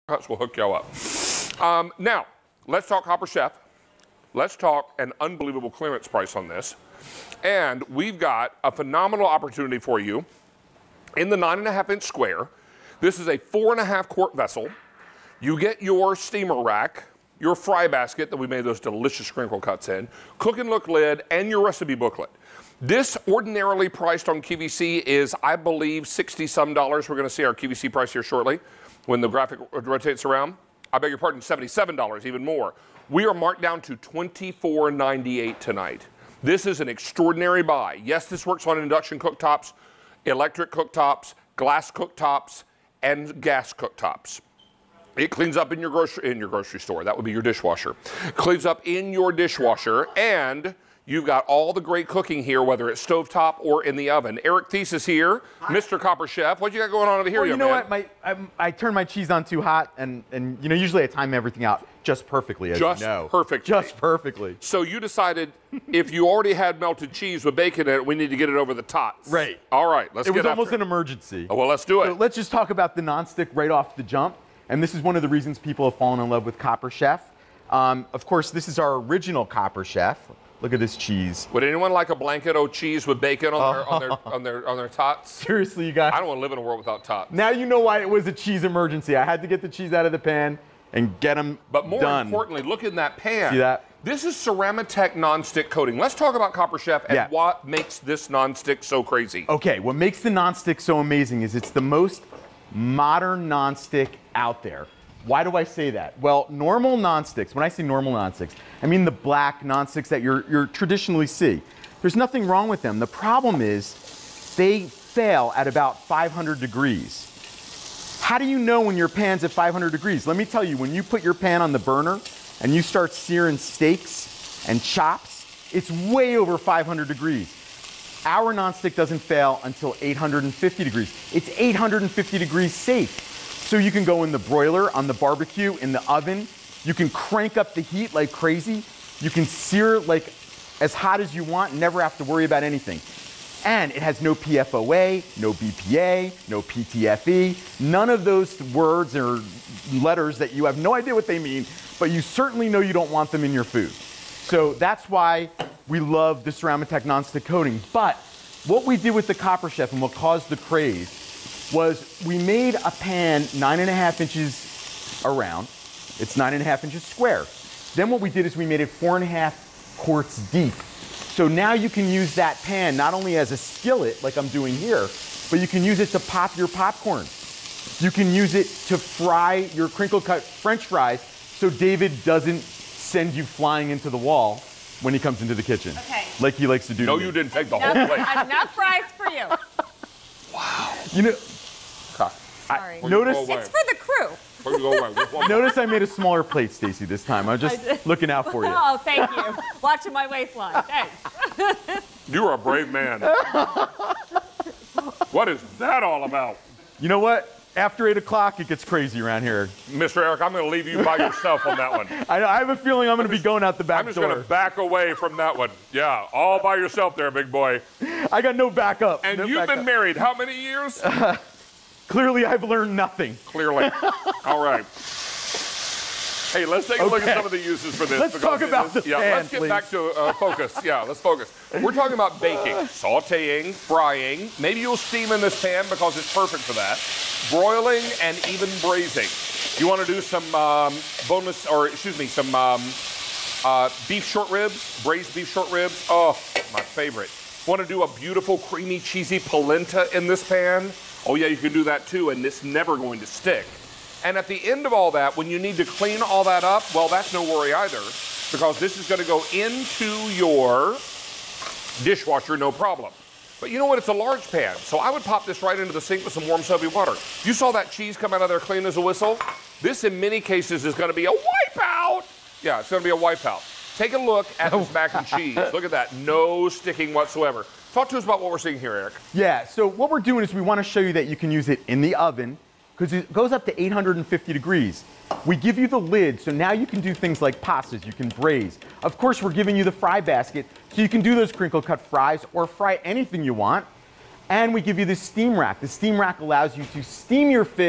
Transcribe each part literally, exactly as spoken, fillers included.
Cuts will hook you up. Um, now, let's talk Copper Chef. Let's talk an unbelievable clearance price on this. And we've got a phenomenal opportunity for you in the nine and a half inch square. This is a four and a half quart vessel. You get your steamer rack, your fry basket that we made those delicious crinkle cuts in, cook and look lid, and your recipe booklet. This ordinarily priced on Q V C is, I believe, sixty some dollars. We're gonna see our Q V C price here shortly when the graphic rotates around. I beg your pardon, seventy-seven dollars, even more. We are marked down to twenty-four ninety-eight tonight. This is an extraordinary buy. Yes, this works on induction cooktops, electric cooktops, glass cooktops, and gas cooktops. It cleans up in your grocery in your grocery store. That would be your dishwasher. Cleans up in your dishwasher, and you've got all the great cooking here, whether it's stovetop or in the oven. Eric Thies is here, Hi. Mister Copper Chef. What you got going on over here, well, you young know man? what? My, I, I turn my cheese on too hot, and, and you know, usually I time everything out just perfectly, as just you know. perfectly. Just perfectly. So you decided if you already had melted cheese with bacon in it, we need to get it over the tots. Right. All right, let's it get was almost after an it. emergency. Oh, well, let's do it. So let's just talk about the nonstick right off the jump. And this is one of the reasons people have fallen in love with Copper Chef. Um, of course, this is our original Copper Chef. Look at this cheese. Would anyone like a blanket of cheese with bacon on, their, on, their, on, their, on their tots? Seriously, you guys. I don't want to live in a world without tots. Now you know why it was a cheese emergency. I had to get the cheese out of the pan and get them But more done. importantly, look in that pan. See that? This is Ceramatech nonstick coating. Let's talk about Copper Chef and Yeah. what makes this nonstick so crazy. Okay, what makes the nonstick so amazing is it's the most modern nonstick out there. Why do I say that? Well, normal nonsticks, when I say normal nonsticks, I mean the black nonsticks that you're, you're traditionally see. There's nothing wrong with them. The problem is they fail at about five hundred degrees. How do you know when your pan's at five hundred degrees? Let me tell you, when you put your pan on the burner and you start searing steaks and chops, it's way over five hundred degrees. Our nonstick doesn't fail until eight hundred fifty degrees. It's eight hundred fifty degrees safe. So you can go in the broiler, on the barbecue, in the oven. You can crank up the heat like crazy. You can sear like as hot as you want and never have to worry about anything. And it has no P F O A, no B P A, no P T F E, none of those words or letters that you have no idea what they mean, but you certainly know you don't want them in your food. So that's why we love the Ceramatech nonstick coating. But what we did with the Copper Chef and what caused the craze was we made a pan nine and a half inches around. It's nine and a half inches square. Then what we did is we made it four and a half quarts deep. So now you can use that pan not only as a skillet, like I'm doing here, but you can use it to pop your popcorn. You can use it to fry your crinkle cut French fries so David doesn't send you flying into the wall when he comes into the kitchen. Okay. Like he likes to do. No, to you me. didn't take the Enough, whole plate. enough fries for you. Wow. You know, Sorry. I, notice, It's for the crew. Before you go away, with one notice I made a smaller plate, Stacy, this time. I'm just looking out for you. Oh, thank you. Watching my waistline. Thanks. You're a brave man. What is that all about? You know what? After eight o'clock, it gets crazy around here. Mister Eric, I'm going to leave you by yourself on that one. I, I have a feeling I'm going to be going out the back I'm just door. going to back away from that one. Yeah, all by yourself there, big boy. I got no backup. And no you've backup. been married how many years? Clearly, I've learned nothing. Clearly. All right. Hey, let's take a look Okay. at some of the uses for this. Let's because talk it about is- the Yeah, pan, let's get please. back to uh, focus. Yeah, let's focus. We're talking about baking, sauteing, frying. Maybe you'll steam in this pan because it's perfect for that. Broiling and even braising. You want to do some um, boneless, or excuse me, some um, uh, beef short ribs, braised beef short ribs. Oh, my favorite. Want to do a beautiful, creamy, cheesy polenta in this pan? Oh yeah, you can do that too, and it's never going to stick. And at the end of all that, when you need to clean all that up, well, that's no worry either, because this is going to go into your dishwasher, no problem. But you know what? It's a large pan, so I would pop this right into the sink with some warm soapy water. You saw that cheese come out of there clean as a whistle? This, in many cases, is going to be a wipeout. Yeah, it's going to be a wipeout. Take a look at this mac and cheese. Look at that. No sticking whatsoever. Talk to us about what we're seeing here, Eric. Yeah, so what we're doing is we want to show you that you can use it in the oven because it goes up to eight hundred fifty degrees. We give you the lid, so now you can do things like pastas, you can braise. Of course, we're giving you the fry basket, so you can do those crinkle cut fries or fry anything you want. And we give you the steam rack. The steam rack allows you to steam your fish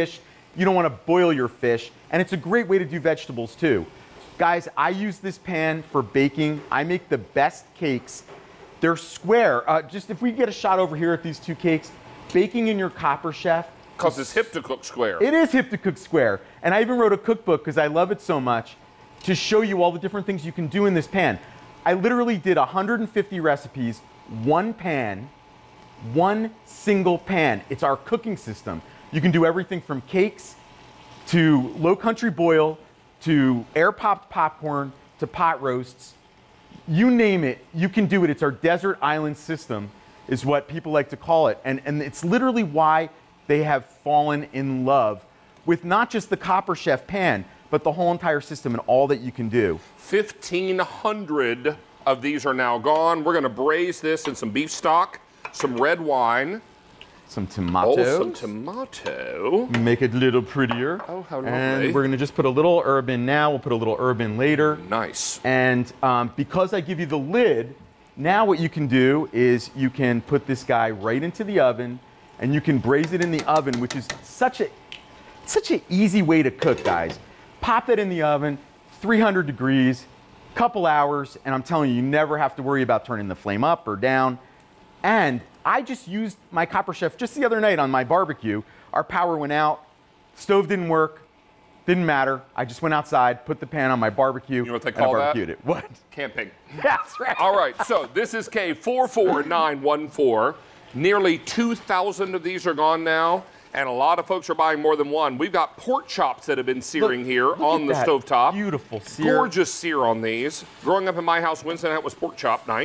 You don't want to boil your fish. And it's a great way to do vegetables too. Guys, I use this pan for baking. I make the best cakes. They're square. Uh, just if we get a shot over here at these two cakes, baking in your Copper Chef. Because it's hip to cook square. It is hip to cook square. And I even wrote a cookbook because I love it so much to show you all the different things you can do in this pan. I literally did one hundred fifty recipes, one pan, one single pan. It's our cooking system. You can do everything from cakes to low country boil to air popped popcorn to pot roasts. You name it, you can do it. It's our desert island system is what people like to call it. And, and it's literally why they have fallen in love with not just the Copper Chef pan, but the whole entire system and all that you can do. fifteen hundred of these are now gone. We're going to braise this in some beef stock, some red wine. Some tomatoes. Oh, some tomato. Make it a little prettier. Oh, how lovely. And we're gonna just put a little herb in now. We'll put a little herb in later. Nice. And um, because I give you the lid, now what you can do is you can put this guy right into the oven and you can braise it in the oven, which is such a such an easy way to cook, guys. Pop that in the oven, three hundred degrees, couple hours, and I'm telling you, you never have to worry about turning the flame up or down. And I just used my Copper Chef just the other night on my barbecue. Our power went out, stove didn't work, didn't matter. I just went outside, put the pan on my barbecue, You know what they and call I that? barbecued it. What? Camping. That's right. All right, so this is K four four nine one four. Nearly two thousand of these are gone now, and a lot of folks are buying more than one. We've got pork chops that have been searing Look- here look on at the that stovetop. beautiful sear. Gorgeous sear on these. Growing up in my house, Wednesday night was pork chop night.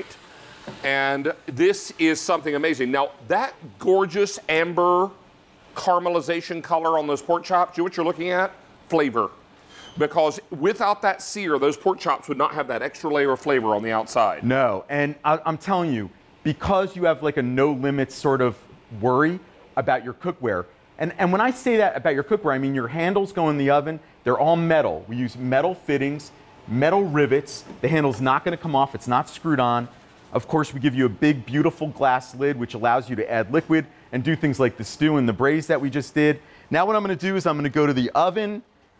And this is something amazing. Now, that gorgeous amber caramelization color on those pork chops, you know what you're looking at? Flavor. Because without that sear, those pork chops would not have that extra layer of flavor on the outside. No, and I, I'm telling you, because you have like a no limits sort of worry about your cookware, and, and when I say that about your cookware, I mean your handles go in the oven, they're all metal. We use metal fittings, metal rivets. The handle's not gonna come off, it's not screwed on. Of course, we give you a big, beautiful glass lid, which allows you to add liquid and do things like the stew and the braise that we just did. Now what I'm gonna do is I'm gonna go to the oven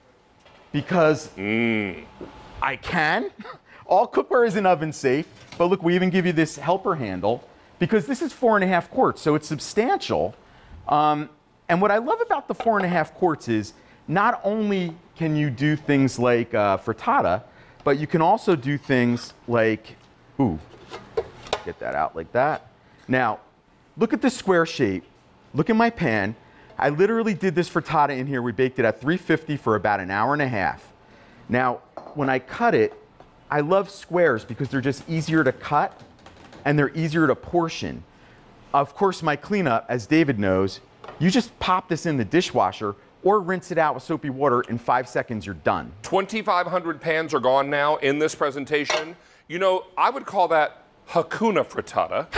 because Mm. I can. All cookware isn't oven safe, but look, we even give you this helper handle because this is four and a half quarts, so it's substantial. Um, and what I love about the four and a half quarts is not only can you do things like uh, frittata, but you can also do things like, ooh, get that out like that. Now, look at the square shape. Look at my pan. I literally did this frittata in here. We baked it at three fifty for about an hour and a half. Now, when I cut it, I love squares because they're just easier to cut and they're easier to portion. Of course, my cleanup, as David knows, you just pop this in the dishwasher or rinse it out with soapy water. In five seconds, you're done. twenty-five hundred pans are gone now in this presentation. You know, I would call that Hakuna Frittata,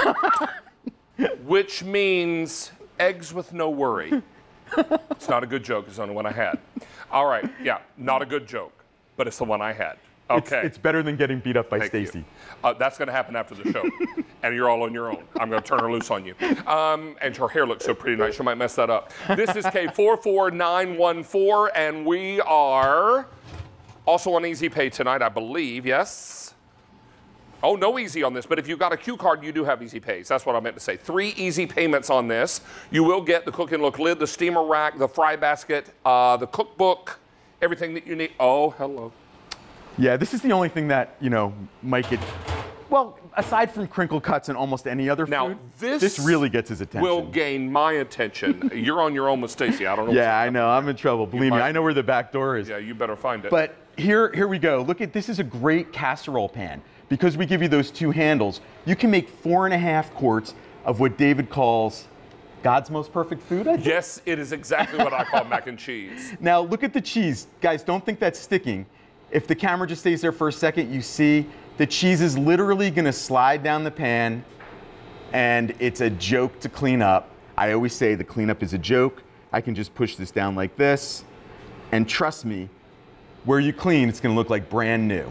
which means eggs with no worry. It's not a good joke, it's the only one I had. All right, yeah, not a good joke, but it's the one I had. Okay. It's, it's better than getting beat up by Thank you. Stacy. Uh, that's going to happen after the show, and you're all on your own. I'm going to turn her loose on you. Um, and her hair looks so pretty tonight, she might mess that up. This is K four four nine one four, and we are also on Easy Pay tonight, I believe. Yes? Oh, no easy on this, but if you've got a Q card, you do have Easy Pays. That's what I meant to say. Three easy payments on this. You will get the Cook and Look lid, the steamer rack, the fry basket, uh, the cookbook, everything that you need. Oh, hello. Yeah, this is the only thing that, you know, might get, well, aside from crinkle cuts and almost any other Now, food, this this really gets his attention. Will gain my attention. You're on your own with Stacy. I don't know. Yeah, I know. I'm in trouble. Believe me, might- I know where the back door is. Yeah, you better find it. But here, here we go. Look at this is a great casserole pan. Because we give you those two handles, you can make four and a half quarts of what David calls God's most perfect food, I think. yes, it is exactly what I call mac and cheese. Now look at the cheese. Guys, don't think that's sticking. If the camera just stays there for a second, you see the cheese is literally gonna slide down the pan and it's a joke to clean up. I always say the cleanup is a joke. I can just push this down like this. And trust me, where you clean, it's gonna look like brand new.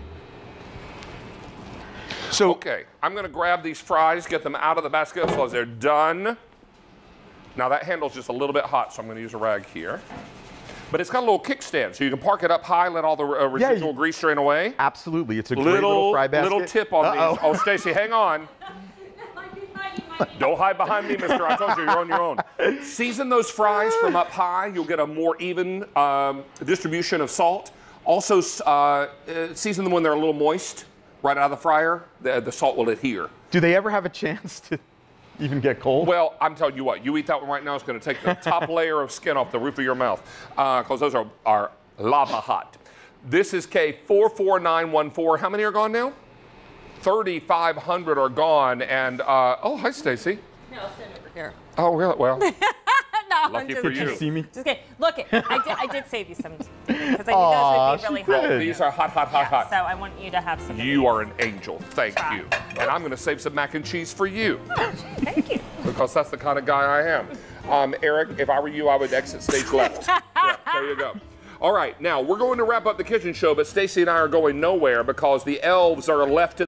So, Okay, I'm gonna grab these fries, get them out of the basket so as they're done. Now that handle's just a little bit hot, so I'm gonna use a rag here. But it's got a little kickstand, so you can park it up high, let all the uh, Yeah, residual you- grease drain away. Absolutely. It's a great Little, little fry basket. little tip on Uh-oh. these. Oh, Stacy, hang on. Don't hide behind me, mister. I told you, you're on your own. Season those fries from up high. You'll get a more even um, distribution of salt. Also, uh, uh, season them when they're a little moist, right out of the fryer. The, the salt will adhere. Do they ever have a chance to even get cold? Well, I'm telling you what, you eat that one right now, it's going to take the top layer of skin off the roof of your mouth, because uh, those are, are lava hot. This is K four four nine one four. How many are gone now? thirty-five hundred are gone, and, uh, oh, hi, Stacy. No, I'll stand over here. Oh, really? Well, No, lucky I'm just for kidding. you. you see me? Just kidding. Look, it. I did. I did save you some because I knew Aw, those would be really she hot. did. for you. These are hot, hot, hot, Yeah, hot. So I want you to have some. of You these. are an angel. Thank Try. you. And I'm going to save some mac and cheese for you, Thank you. because that's the kind of guy I am. Um, Eric, if I were you, I would exit stage left. Yeah, there you go. All right, now we're going to wrap up the kitchen show, but Stacy and I are going nowhere because the elves are left in